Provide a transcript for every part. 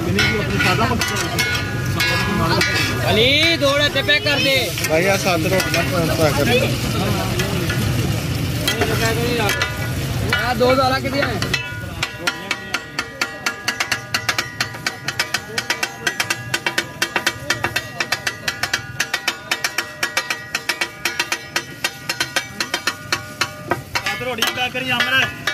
अली दौड़े ते पैक कर दे भाई यार 7 रोटियां पैक कर दे। हां 2 दाला कितने हैं? रोटियां पैक करी अमर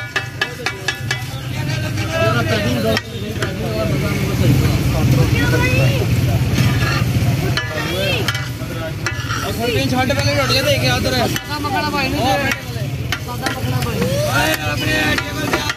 छड़ पहले रोटियां दे के उधर सादा मखना भाई ने सादा मखना भाई अपने टेबल पे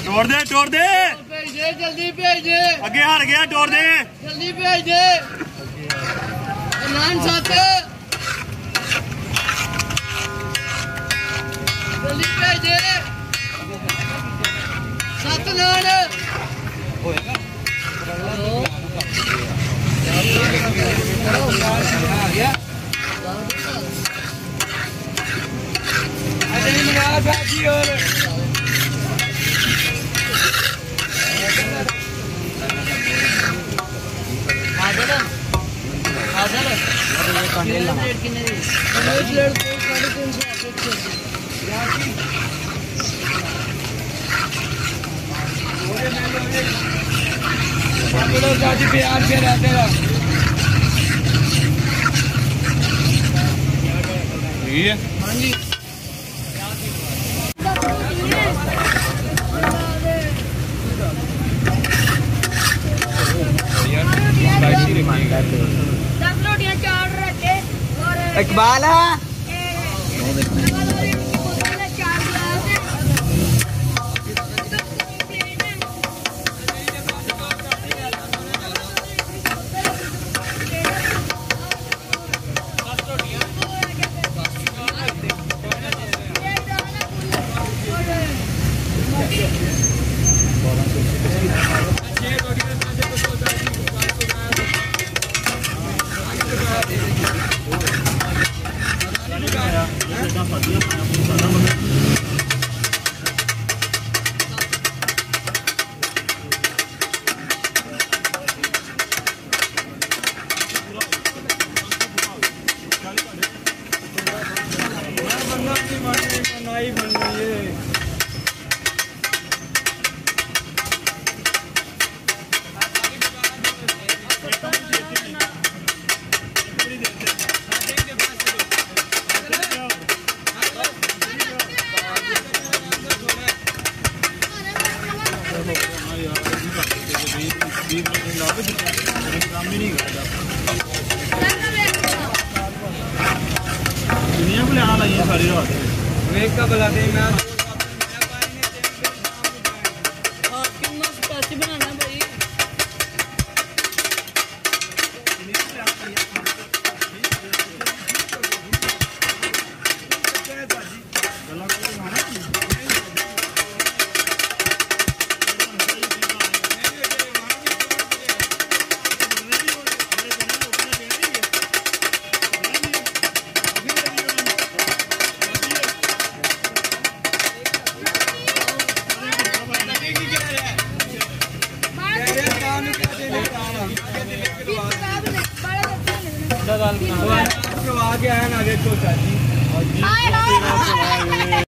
तोड़ दे भेज दे जल्दी भेज दे अगे हार गया तोड़ दे जल्दी भेज दे नान साथ जल्दी भेज दे सात नान होएगा आ गया अरे मंगा बाकी और प्यार से रहते रहो हाँ जी इकबाल दुनिया को लेना लाइए सारी रात वेक का बला दे मैं करवा के आया ना आगे तो चाची